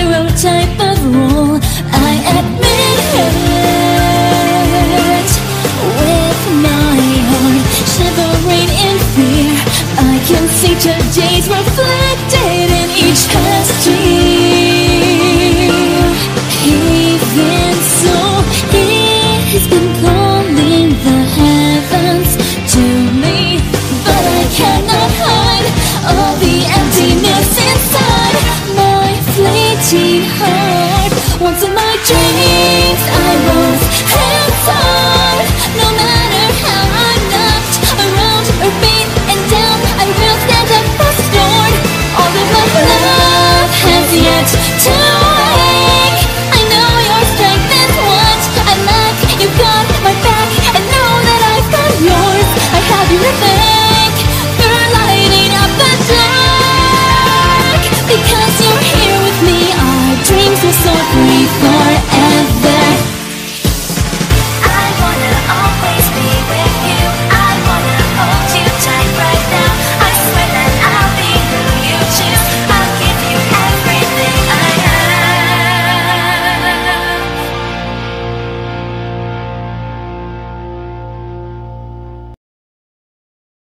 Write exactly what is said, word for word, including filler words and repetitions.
hero type of role, I admit it. With my heart shivering in fear, I can see today's reflected in each past year. Even so, he's been calling the heavens to me, but I cannot hide all the emptiness inside my fleeting heart. Once in my dreams,